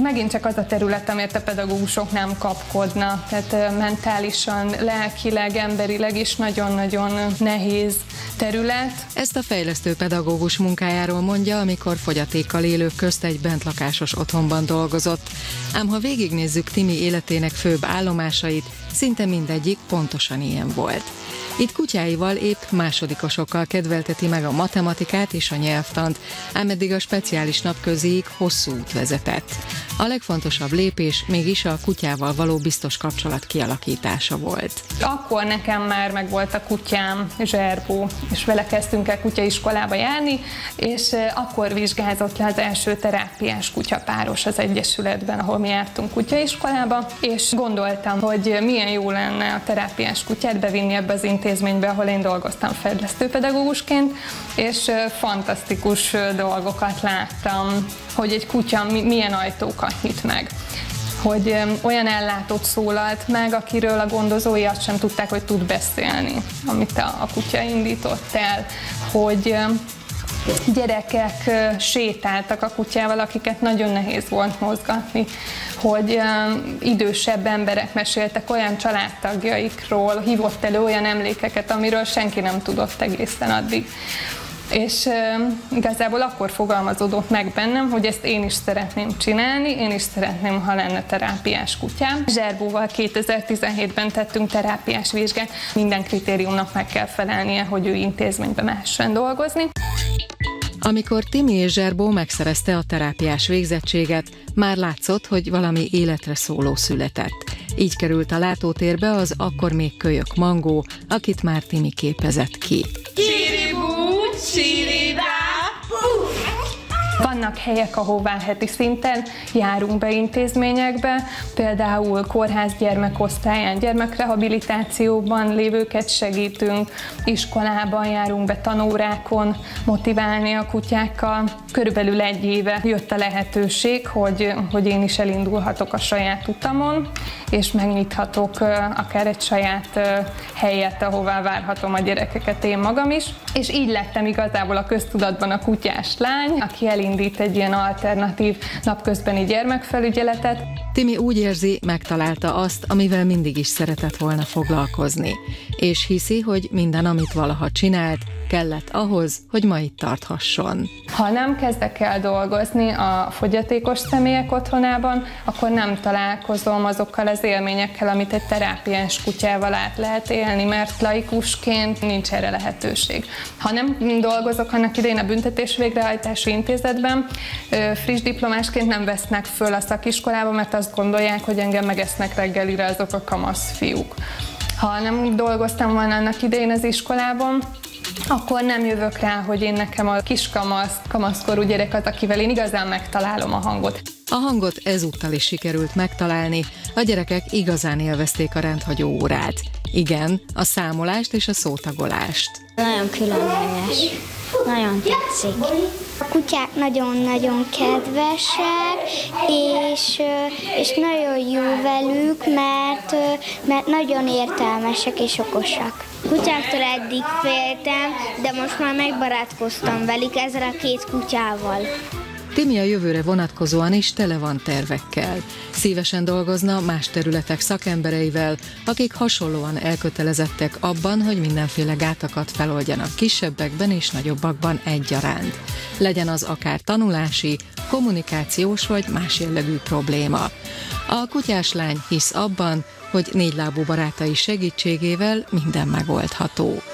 megint csak az a terület, amért a pedagógusok nem kapkodnak, tehát mentálisan, lelkileg, emberileg is nagyon-nagyon nehéz terület. Ezt a fejlesztő pedagógus munkájáról mondja, amikor fogyatékkal élők közt egy bentlakásos otthonban dolgozott. Ám ha végignézzük Timi életének főbb állomásait, szinte mindegyik pontosan ilyen volt. Itt kutyáival épp másodikosokkal kedvelteti meg a matematikát és a nyelvtant, ám eddig a speciális napközéig hosszú út vezetett. A legfontosabb lépés mégis a kutyával való biztos kapcsolat kialakítása volt. Akkor nekem már megvolt a kutyám, Zserbó, és vele kezdtünk el kutyaiskolába járni, és akkor vizsgázott le az első terápiás kutyapáros az Egyesületben, ahol mi jártunk kutyaiskolába, és gondoltam, hogy milyen jó lenne a terápiás kutyát bevinni ebbe az intézménybe, ahol én dolgoztam fejlesztőpedagógusként, és fantasztikus dolgokat láttam, hogy egy kutya milyen ajtókat nyit meg. Hogy olyan ellátót szólalt meg, akiről a gondozói azt sem tudták, hogy tud beszélni, amit a kutya indított el, hogy gyerekek sétáltak a kutyával, akiket nagyon nehéz volt mozgatni, hogy idősebb emberek meséltek olyan családtagjaikról, hívott elő olyan emlékeket, amiről senki nem tudott egészen addig. És igazából akkor fogalmazódott meg bennem, hogy ezt én is szeretném csinálni, én is szeretném, ha lenne terápiás kutyám. Zserbóval 2017-ben tettünk terápiás vizsgát, minden kritériumnak meg kell felelnie, hogy ő intézménybe mehessen dolgozni. Amikor Timi és Zserbó megszerezte a terápiás végzettséget, már látszott, hogy valami életre szóló született. Így került a látótérbe az akkor még kölyök Mangó, akit már Timi képezett ki. Vannak helyek, ahová heti szinten járunk be intézményekbe, például kórház gyermekosztályán, gyermekrehabilitációban lévőket segítünk, iskolában járunk be tanórákon motiválni a kutyákkal. Körülbelül 1 éve jött a lehetőség, hogy én is elindulhatok a saját utamon, és megnyithatok akár egy saját helyet, ahová várhatom a gyerekeket én magam is. És így lettem igazából a köztudatban a kutyás lány, aki elindít egy ilyen alternatív napközbeni gyermekfelügyeletet. Timi úgy érzi, megtalálta azt, amivel mindig is szeretett volna foglalkozni, és hiszi, hogy minden, amit valaha csinált, kellett ahhoz, hogy ma itt tarthasson. Ha nem kezdek el dolgozni a fogyatékos személyek otthonában, akkor nem találkozom azokkal az élményekkel, amit egy terápiás kutyával át lehet élni, mert laikusként nincs erre lehetőség. Ha nem dolgozok annak idején a büntetés végrehajtási intézetben, friss diplomásként nem vesznek föl a szakiskolába, mert azt gondolják, hogy engem megesznek reggelire azok a kamasz fiúk. Ha nem dolgoztam volna annak idején az iskolában, akkor nem jövök rá, hogy én nekem a kamaszkorú gyerek az, akivel én igazán megtalálom a hangot. A hangot ezúttal is sikerült megtalálni, a gyerekek igazán élvezték a rendhagyó órát. Igen, a számolást és a szótagolást. Nagyon különleges, nagyon tetszik. A kutyák nagyon-nagyon kedvesek, és nagyon jó velük, mert nagyon értelmesek és okosak. Kutyáktól eddig féltem, de most már megbarátkoztam velük ezzel a 2 kutyával. Timi a jövőre vonatkozóan is tele van tervekkel. Szívesen dolgozna más területek szakembereivel, akik hasonlóan elkötelezettek abban, hogy mindenféle gátakat feloldjanak kisebbekben és nagyobbakban egyaránt. Legyen az akár tanulási, kommunikációs vagy más jellegű probléma. A kutyás lány hisz abban, hogy 4 lábú barátai segítségével minden megoldható.